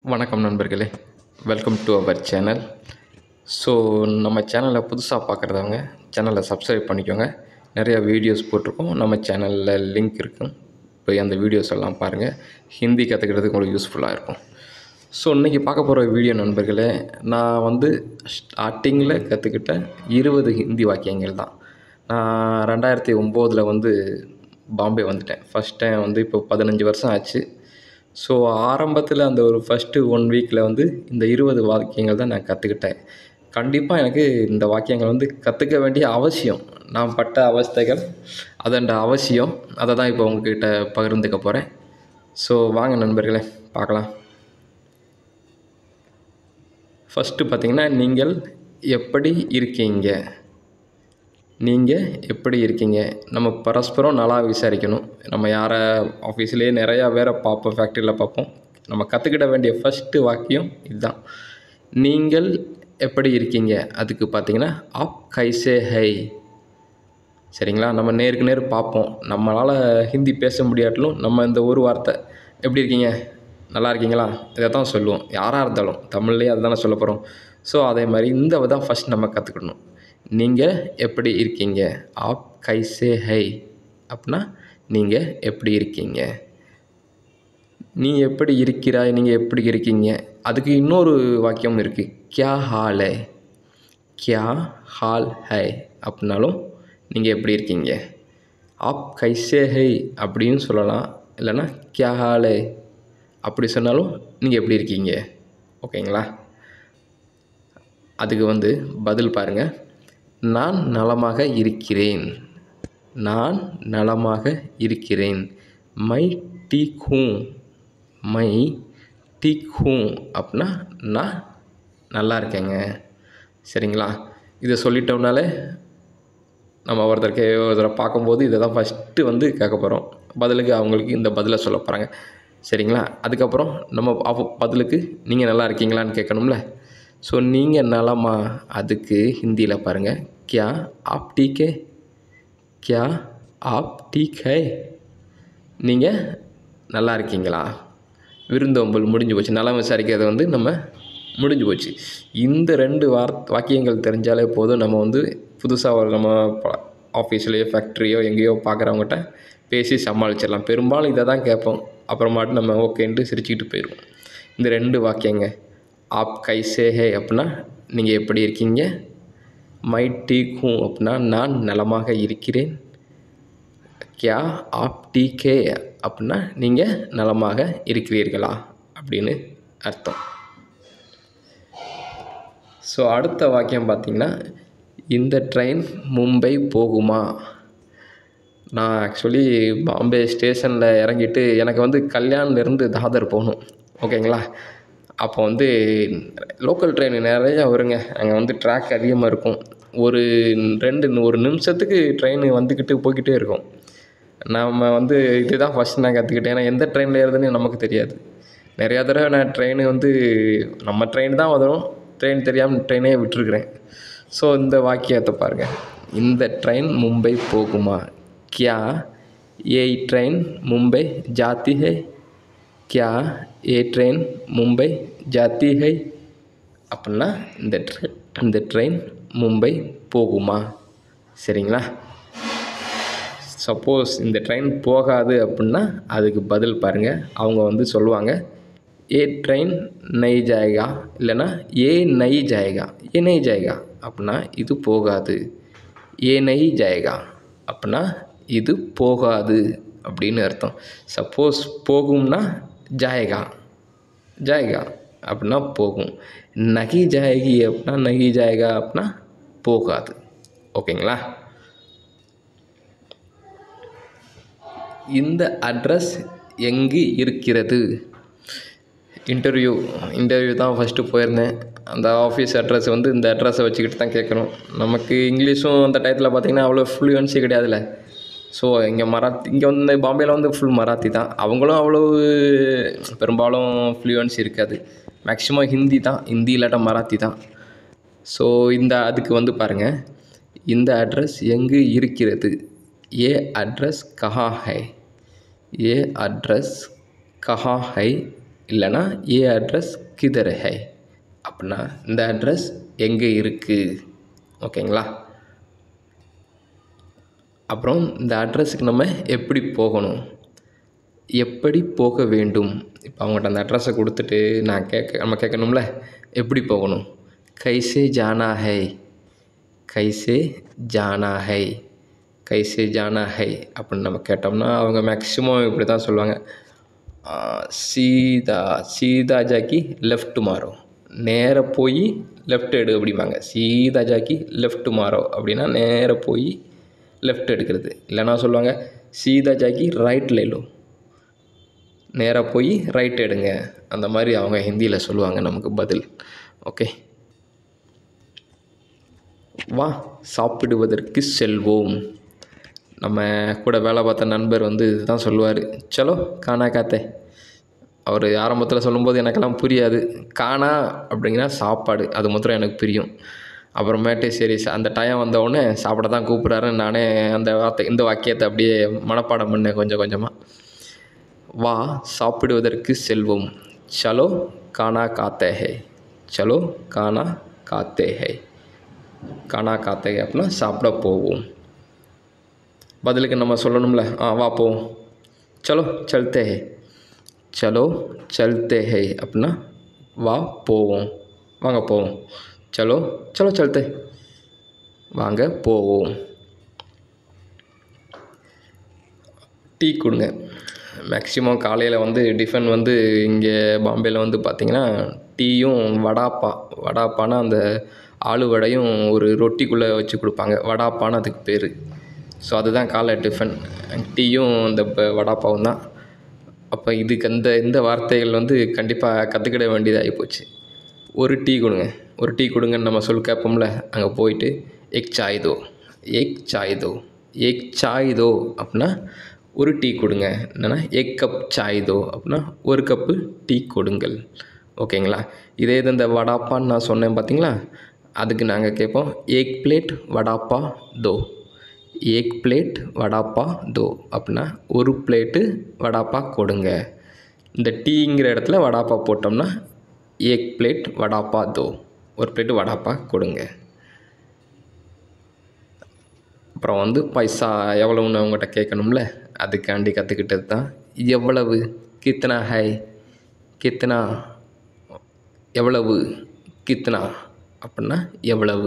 வணக்கம் நண்பர்களே, welcome to our channel. So நம்ம சேனலை புதுசாக பார்க்குறதவங்க சேனலை சப்ஸ்கிரைப் பண்ணிக்கோங்க. நிறையா வீடியோஸ் போட்டிருக்கோம், நம்ம சேனலில் லிங்க் இருக்கும், போய் அந்த வீடியோஸ் எல்லாம் பாருங்கள். ஹிந்தி கற்றுக்கிறதுக்கு உங்களுக்கு யூஸ்ஃபுல்லாக இருக்கும். ஸோ இன்றைக்கி பார்க்க போகிற வீடியோ நண்பர்களே, நான் ஸ்டார்டிங்கில் கற்றுக்கிட்ட 20 ஹிந்தி வாக்கியங்கள் தான். நான் 2009 பாம்பே வந்துட்டேன். ஃபஸ்ட் டைம் இப்போ 15 வருஷம் ஆச்சு. ஸோ ஆரம்பத்தில் அந்த ஒரு ஃபஸ்ட்டு 1 வீக்கில் இந்த 20 வாக்கியங்கள் தான் நான் கற்றுக்கிட்டேன். கண்டிப்பாக எனக்கு இந்த வாக்கியங்கள் கற்றுக்க வேண்டிய அவசியம். நான் பட்ட அவஸ்தைகள் அதோட அவசியம், அதை தான் இப்போ உங்ககிட்ட பகிர்ந்துக்க போகிறேன். ஸோ வாங்க நண்பர்களே பார்க்கலாம். ஃபஸ்ட்டு பார்த்திங்கன்னா, நீங்கள் எப்படி இருக்கீங்க? நீங்கள் எப்படி இருக்கீங்க? நம்ம பரஸ்பரம் நல்லா விசாரிக்கணும். நம்ம யாரை ஆஃபீஸ்லேயே நிறையா பேரை பார்ப்போம், ஃபேக்ட்ரியில் பார்ப்போம். நம்ம கற்றுக்கிட வேண்டிய ஃபஸ்ட்டு வாக்கியம் இதுதான். நீங்கள் எப்படி இருக்கீங்க? அதுக்கு பார்த்தீங்கன்னா, ஆப் கைசே ஹை. சரிங்களா? நம்ம நேருக்கு நேர் பார்ப்போம். நம்மளால் ஹிந்தி பேச முடியாட்டிலும் நம்ம இந்த ஒரு வார்த்தை, எப்படி இருக்கீங்க, நல்லா இருக்கீங்களா, இதை தான் சொல்லுவோம். யாராக இருந்தாலும் தமிழ்லேயே அதை தானே சொல்ல போகிறோம். ஸோ அதே மாதிரி இந்த தான் ஃபஸ்ட் நம்ம கற்றுக்கணும். நீங்கள் எப்படி இருக்கீங்க? ஆப் கைசே ஹை அப்படின்னா நீங்கள் எப்படி இருக்கீங்க. நீ எப்படி இருக்கிறாய், நீங்கள் எப்படி இருக்கீங்க. அதுக்கு இன்னொரு வாக்கியம் இருக்குது, கியா ஹால் ஹை. கியா ஹால் ஹை அப்படின்னாலும் நீங்கள் எப்படி இருக்கீங்க. ஆப் கைசே ஹை அப்படின்னு சொல்லலாம், இல்லைன்னா கியா ஹால் ஹை அப்படி சொன்னாலும் நீங்கள் எப்படி இருக்கீங்க. ஓகேங்களா? அதுக்கு பதில் பாருங்கள். நான் நலமாக இருக்கிறேன். நான் நலமாக இருக்கிறேன். மை டீக் ஹூ. மை டீக் ஹூ அப்படின்னா நான் நல்லா இருக்கேங்க. சரிங்களா? இதை சொல்லிட்டோம்னாலே நம்ம ஒருத்தரை பார்க்கும்போது இதை தான் ஃபஸ்ட்டு கேட்க போகிறோம். பதிலுக்கு அவங்களுக்கு இந்த பதிலை சொல்ல போகிறாங்க. சரிங்களா? அதுக்கப்புறம் நம்ம பதிலுக்கு நீங்கள் நல்லா இருக்கீங்களான்னு கேட்கணும்ல. ஸோ நீங்கள் நலமா, அதுக்கு ஹிந்தியில் பாருங்கள், கியா ஆப் டீக் ஹை. கியா ஆப் டீக் ஹை. நீங்கள் நல்லா இருக்கீங்களா. விருந்தோம்பல் முடிஞ்சு போச்சு. நலம் விசாரிக்கிறது நம்ம முடிஞ்சு போச்சு. இந்த 2 வாக்கியங்கள் தெரிஞ்சாலே போதும். நம்ம புதுசாக நம்ம ஆஃபீஸ்லேயோ ஃபேக்ட்ரியோ எங்கேயோ பார்க்குறவங்ககிட்ட பேசி சமாளிச்சிடலாம். பெரும்பாலும் இதை தான் கேட்போம். அப்புறமாட்டு நம்ம ஓகேன்ட்டு சிரிச்சுக்கிட்டு போயிடுவோம். இந்த 2 வாக்கியங்க, ஆப் கைசே ஹை அப்படின்னா நீங்கள் எப்படி இருக்கீங்க. மை டீக் ஹூ அப்படின்னா நான் நலமாக இருக்கிறேன். கியா ஆப் டீக் ஹை அப்படின்னா நீங்கள் நலமாக இருக்கிறீர்களா அப்படின்னு அர்த்தம். ஸோ அடுத்த வாக்கியம் பார்த்திங்கன்னா, இந்த ட்ரெயின் மும்பை போகுமா. நான் ஆக்சுவலி பாம்பே ஸ்டேஷனில் இறங்கிட்டு எனக்கு கல்யாண்லேருந்து தாதர் போகணும். ஓகேங்களா? அப்போ லோக்கல் ட்ரெயின் நிறையா வருங்க. அங்கே ட்ராக் அதிகமாக இருக்கும். ஒரு நிமிஷத்துக்கு ட்ரெயின் வந்துக்கிட்டு போய்கிட்டே இருக்கும். நம்ம இதுதான் ஃபஸ்ட் நான் கற்றுக்கிட்டேன். ஏன்னா எந்த ட்ரெயினில் ஏறுதுன்னு நமக்கு தெரியாது. நிறையா தடவை நான் ட்ரெயின் நம்ம ட்ரெயின் தான் வரும், ட்ரெயின் தெரியாமல் ட்ரெயினே விட்டுருக்குறேன். ஸோ இந்த வாக்கியத்தை பாருங்கள். இந்த ட்ரெயின் மும்பை போகுமா. கியா ஏ ட்ரெயின் மும்பை ஜாத்தி ஹை. கியா ஏ ட்ரெயின் மும்பை ஜாத்தி ஹை அப்படின்னா இந்த ட்ரெயின் மும்பை போகுமா. சரிங்களா? சப்போஸ் இந்த ட்ரெயின் போகாது அப்படின்னா அதுக்கு பதில் பாருங்கள். அவங்க சொல்லுவாங்க, ஏ ட்ரெயின் நை ஜாயகா, இல்லைன்னா ஏ நை ஜாயகா. ஏ நை ஜாயகா அப்படின்னா இது போகாது. ஏ நை ஜாயகா அப்படின்னா இது போகாது அப்படின்னு அர்த்தம். சப்போஸ் போகும்னா ஜாயகா. ஜாயகா அப்படின்னா போகும். நகி ஜாயகி அப்படின்னா நகி ஜாயகா அப்படின்னா போகாது. ஓகேங்களா? இந்த அட்ரஸ் எங்கு இருக்கிறது. இன்டர்வியூ தான் ஃபஸ்ட்டு போயிருந்தேன். அந்த ஆஃபீஸ் அட்ரஸ் இந்த அட்ரஸை வச்சுக்கிட்டு தான் கேட்கணும். நமக்கு இங்கிலீஷும் அந்த டயத்தில் பார்த்திங்கன்னா அவ்வளோ ஃப்ளூயன்சி கிடையாதுல்ல. ஸோ இங்கே இங்கே பாம்பேயில் ஃபுல் மராத்தி தான். அவங்களும் அவ்வளோ பெரும்பாலும் ஃப்ளூயன்சி இருக்காது. மேக்ஸிமம் ஹிந்தி தான், ஹிந்தி இல்லாட்டா மராத்தி தான். ஸோ அதுக்கு பாருங்கள், இந்த அட்ரஸ் எங்கு இருக்கிறது. ஏ அட்ரஸ் கஹா ஹை. ஏ அட்ரஸ் கஹா ஹை இல்லைனா ஏ அட்ரஸ் கிதர் ஹை அப்படின்னா இந்த அட்ரஸ் எங்கே இருக்குது. ஓகேங்களா. அப்புறம் இந்த அட்ரஸுக்கு நம்ம எப்படி போகணும், எப்படி போக வேண்டும். இப்போ அவங்கள்ட்ட அந்த அட்ரஸை கொடுத்துட்டு நம்ம கேட்கணும்ல எப்படி போகணும். கைசே ஜானா ஹை, கைசே ஜானா ஹை, கைசே ஜானா ஹை அப்படின்னு நம்ம கேட்டோம்னா அவங்க மேக்ஸிமம் இப்படி தான் சொல்லுவாங்க. சீதா சீதா ஜாக்கி லெஃப்ட் மாறோ, நேராக போய் லெஃப்ட் எடு அப்படிம்பாங்க. சீதா ஜாக்கி லெஃப்ட் மாறோ அப்படின்னா நேராக போய் லெஃப்ட் எடுக்கிறது. இல்லைனா சொல்லுவாங்க சீதா ஜாக்கி ரைட் லேலோ, நேராக போய் ரைட் எடுங்க. அந்த மாதிரி அவங்க ஹிந்தியில் சொல்லுவாங்க நமக்கு பதில். ஓகே. வா சாப்பிடுவதற்கு செல்வோம். நம்ம கூட வேலை பார்த்த நண்பர் வந்து இதுதான் சொல்லுவார். சலோ கானா காத்தே. அவர் ஆரம்பத்தில் சொல்லும்போது எனக்கெல்லாம் புரியாது. கானா அப்படிங்கிற சாப்பாடு அது மாத்திரம் எனக்கு புரியும். அப்புறமேட்டு சரி அந்த டைம் வந்தவுடனே சாப்பிட தான் கூப்பிட்றாருன்னு நானே இந்த வாக்கியத்தை அப்படியே மனப்பாடம் பண்ணேன் கொஞ்சம் கொஞ்சமாக. வா சாப்பிடுவதற்கு செல்வோம். சலோ கானா காத்தே ஹை, சலோ கானா காத்தே ஹை, கானா காத்தே அப்படின்னா சாப்பிட போவோம். பதிலுக்கு நம்ம சொல்லணும்ல, வா போவோம். சலோ சல்தே ஹை, சலோ சல்தே ஹை அப்படின்னா வா போவோம், வாங்க போவோம். சலோ சலோ சல்தே, வாங்க போவோம். டீ கொடுங்க. மேக்ஸிமம் காலையில் வந்து டிஃபன் வந்து இங்கே பாம்பேயில் வந்து பார்த்திங்கன்னா டீயும் வடாப்பானா அந்த ஆலு வடையும் ஒரு ரொட்டிக்குள்ளே வச்சு கொடுப்பாங்க. வடாப்பான்னு அதுக்கு பேர். ஸோ அதுதான் காலை டிஃபன். டீயும் இந்த வடாப்பாவும் தான். அப்போ இதுக்கு இந்த வார்த்தைகள் வந்து கண்டிப்பாக கற்றுக்கிட வேண்டியதாகி போச்சு. ஒரு டீ கொடுங்க, ஒரு டீ கொடுங்கன்னு நம்ம சொல்லி கேட்போம்ல, அங்கே போயிட்டு எக் சாய் தோ, எக் சாய் தோ, எக் சாய் தோ அப்படின்னா ஒரு டீ கொடுங்க. என்னென்னா எக் கப் சாய் தோ அப்படின்னா ஒரு கப்பு டீ கொடுங்கள். ஓகேங்களா. இதே இது இந்த வடாப்பான்னு நான் சொன்னேன் பார்த்தீங்களா, அதுக்கு நாங்கள் கேட்போம் ஏக் பிளேட் வடாப்பா தோ, ஏக் பிளேட் வடாப்பா தோ அப்படின்னா ஒரு பிளேட்டு வடாப்பா கொடுங்க. இந்த டீங்கிற இடத்துல வடாப்பா போட்டோம்னா ஏக் பிளேட் வடாப்பா தோ, ஒரு பிளேட்டு வடாப்பா கொடுங்க. அப்புறம் வந்து பைசா எவ்வளவுன்னு அவங்ககிட்ட கேட்கணும்ல, அதுக்காண்டி கற்றுக்கிட்டது தான் எவ்வளவு. கித்னா ஹை, கித்னா, எவ்வளவு. கித்னா அப்படின்னா எவ்வளவு.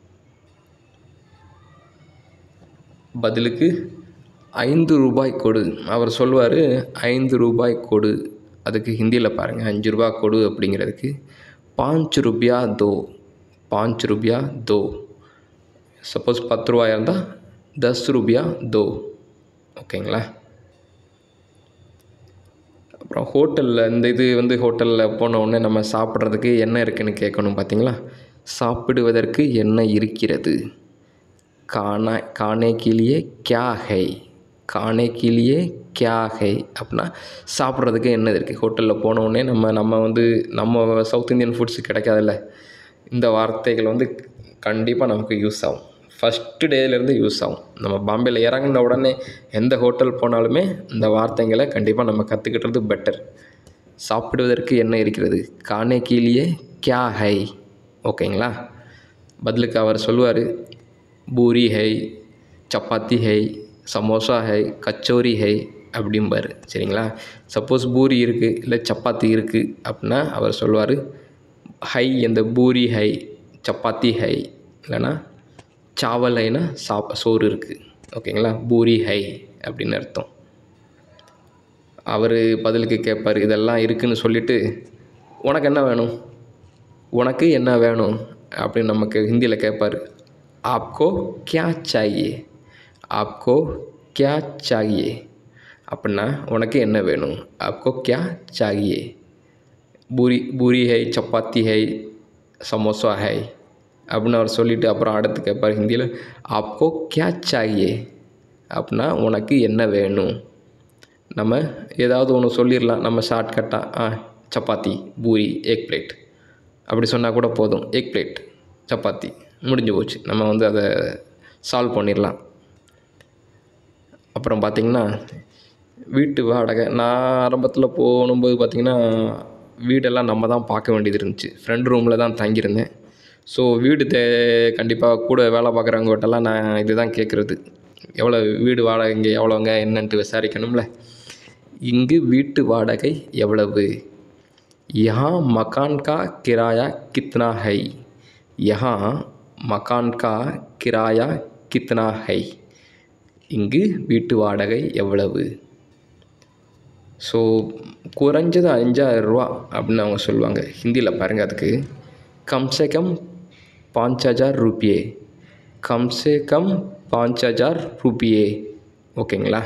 பதிலுக்கு 5 ரூபாய் கொடு. அவர் சொல்லுவார் 5 ரூபாய் கொடு. அதுக்கு ஹிந்தியில் பாருங்கள் 5 ரூபா கொடு அப்படிங்கிறதுக்கு 5 ரூபியா தோ, 5 ரூபியா தோ. சப்போஸ் 10 ரூபாயாக இருந்தால் 10 ரூபியா தோ. ஓகேங்களா. அப்புறம் ஹோட்டலில் இந்த இது வந்து ஹோட்டலில் போன உடனே நம்ம சாப்பிட்றதுக்கு என்ன இருக்குதுன்னு கேட்கணும் பார்த்தீங்களா. சாப்பிடுவதற்கு என்ன இருக்கிறது. கானே கிளியே கியா ஹை, கானே கிளியே கியா ஹை அப்படின்னா சாப்பிட்றதுக்கு என்னது இருக்குது. ஹோட்டலில் போன உடனே நம்ம சவுத் இந்தியன் ஃபுட்ஸ் கிடைக்காதுல்ல, இந்த வார்த்தைகள் வந்து கண்டிப்பாக நமக்கு யூஸ் ஆகும். ஃபஸ்ட்டு டேலேருந்து யூஸ் ஆகும். நம்ம பாம்பேயில் இறங்கின உடனே எந்த ஹோட்டல் போனாலுமே இந்த வார்த்தைங்களை கண்டிப்பாக நம்ம கற்றுக்கிட்டது பெட்டர். சாப்பிடுவதற்கு என்ன இருக்கிறது. கானே கீழியே கியா ஹை. ஓகேங்களா. பதிலுக்கு அவர் சொல்லுவார் பூரி ஹை, சப்பாத்தி ஹை, சமோசா ஹை, கச்சோரி ஹை அப்படிம்பார். சரிங்களா. சப்போஸ் பூரி இருக்குது இல்லை சப்பாத்தி இருக்குது அப்படின்னா அவர் சொல்லுவார் ஹை, இந்த பூரி ஹை, சப்பாத்தி ஹை, இல்லைனா சாவல் ஹைனா சோறு இருக்குது. ஓகேங்களா. பூரி ஹை அப்படின்னு அர்த்தம். அவர் பதிலுக்கு கேட்பார் இதெல்லாம் இருக்குதுன்னு சொல்லிவிட்டு உனக்கு என்ன வேணும், உனக்கு என்ன வேணும் அப்படின்னு நமக்கு ஹிந்தியில் கேட்பார். ஆப்கோ கியா சாயே, ஆப்கோ கியா சாயே அப்படின்னா உனக்கு என்ன வேணும். ஆப்கோ கியா சாயே. பூரி ஹை, சப்பாத்தி ஹை, சமோசா ஹை அப்படின்னு அவர் சொல்லிவிட்டு அப்புறம் அடுத்து கேட்பார் ஹிந்தியில் ஆப்கோ கியா சாயே அப்படின்னா உனக்கு என்ன வேணும். நம்ம ஏதாவது ஒன்று சொல்லிடலாம் நம்ம ஷார்ட்கட்டாக சப்பாத்தி, பூரி, எக் பிளேட் அப்படி சொன்னால் கூட போதும். எக் பிளேட், சப்பாத்தி முடிஞ்சு போச்சு. நம்ம வந்து அதை சால்வ் பண்ணிடலாம். அப்புறம் பார்த்திங்கன்னா வீட்டு வாடகை. நான் ஆரம்பத்தில் போகும்போது பார்த்திங்கன்னா வீடெல்லாம் நம்ம தான் பார்க்க வேண்டியது இருந்துச்சு. ஃப்ரெண்ட் ரூமில் தான் தங்கியிருந்தேன். ஸோ வீடு கண்டிப்பாக கூட வேலை பார்க்குறவங்ககிட்டலாம் நான் இது தான் கேட்குறது. எவ்வளோ வீடு வாடகை இங்கே எவ்வளோங்க என்னன்ட்டு விசாரிக்கணும்ல. இங்கு வீட்டு வாடகை எவ்வளவு? யஹாं மகான் கா கிராயா கித்னா ஹை? யஹாं மகான் கா கிராயா கித்னா ஹை? இங்கு வீட்டு வாடகை எவ்வளவு? ஸோ குறைஞ்சது 5000 ரூபா அப்படின்னு அவங்க சொல்லுவாங்க. ஹிந்தியில் பாருங்கள், அதுக்கு கம்சே கம் 5000 रुपये, கம்சே கம் 5000 रुपये. ஓகேங்களா?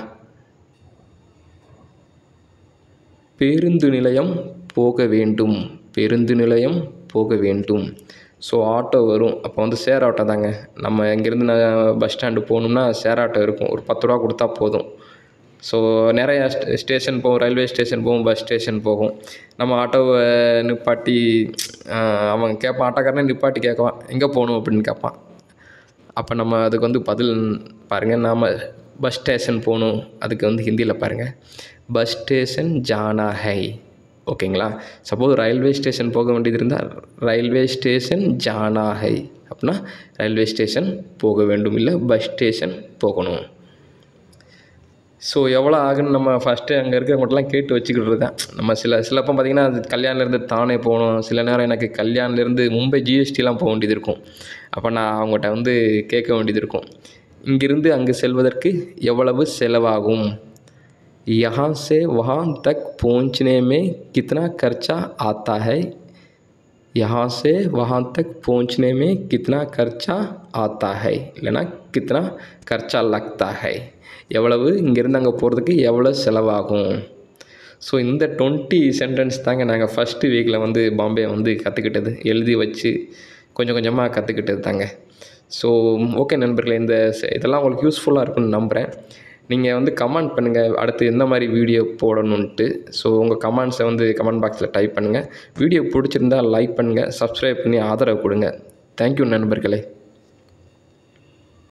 பேருந்து நிலையம் போக வேண்டும், பேருந்து நிலையம் போக வேண்டும். ஸோ ஆட்டோ வரும். அப்போ வந்து ஷேர் ஆட்டோ தாங்க. நம்ம இங்கேருந்து பஸ் ஸ்டாண்டு போகணும்னா ஷேர் ஆட்டோ இருக்கும். ஒரு 10 ரூபா கொடுத்தா போதும். ஸோ நிறையா ஸ்டேஷன் போகும், ரயில்வே ஸ்டேஷன் போகும், பஸ் ஸ்டேஷன் போகும். நம்ம ஆட்டோவை நிப்பாட்டி அவன் கேட்பான், ஆட்டோக்காரனே நிப்பாட்டி கேட்குவான் எங்கே போகணும் அப்படின்னு கேட்பான். அப்போ நம்ம அதுக்கு வந்து பதில் பாருங்கள், நாம் பஸ் ஸ்டேஷன் போகணும். அதுக்கு வந்து ஹிந்தியில் பாருங்கள், பஸ் ஸ்டேஷன் ஜானா ஹை. ஓகேங்களா? சப்போஸ் ரயில்வே ஸ்டேஷன் போக வேண்டியது இருந்தால் ரயில்வே ஸ்டேஷன் ஜானா ஹை அப்படின்னா ரயில்வே ஸ்டேஷன் போக வேண்டும், இல்லை பஸ் ஸ்டேஷன் போகணும். ஸோ எவ்வளோ ஆகுன்னு நம்ம ஃபஸ்ட்டு அங்கே இருக்கிறவங்கள்ட்டலாம் கேட்டு வச்சுக்கிட்டு தான். நம்ம சிலப்போ பார்த்திங்கன்னா அது கல்யாணிலேருந்து தானே போகணும். சில நேரம் எனக்கு கல்யாணிலேருந்து மும்பை ஜிஎஸ்டிலாம் போக வேண்டியது இருக்கும். அப்போ நான் அவங்ககிட்ட வந்து கேட்க வேண்டியது இருக்கும், இங்கிருந்து அங்கே செல்வதற்கு எவ்வளவு செலவாகும்? यहाँ से वहाँ तक पहुँचने में कितना खर्चा आता है? यहाँ से वहाँ तक पहुँचने में कितना खर्चा आता है, இல்லைனா कितना खर्चा लगता है, எவ்வளவு இங்கேருந்து அங்கே போகிறதுக்கு எவ்வளோ செலவாகும். ஸோ இந்த 20 சென்டென்ஸ் தாங்க நாங்கள் ஃபஸ்ட்டு வீக்கில் வந்து பாம்பே வந்து கற்றுக்கிட்டது. எழுதி வச்சு கொஞ்சம் கொஞ்சமாக கற்றுக்கிட்டது தாங்க. ஸோ ஓகே நண்பர்களே, இதெல்லாம் உங்களுக்கு யூஸ்ஃபுல்லாக இருக்குன்னு நம்புகிறேன். நீங்கள் வந்து கமெண்ட் பண்ணுங்கள் அடுத்து எந்த மாதிரி வீடியோ போடணுன்ட்டு. ஸோ உங்கள் கமெண்ட்ஸை வந்து கமெண்ட் பாக்ஸில் டைப் பண்ணுங்கள். வீடியோ பிடிச்சிருந்தால் லைக் பண்ணுங்கள், சப்ஸ்கிரைப் பண்ணி ஆதரவு கொடுங்க. தேங்க்யூ நண்பர்களே.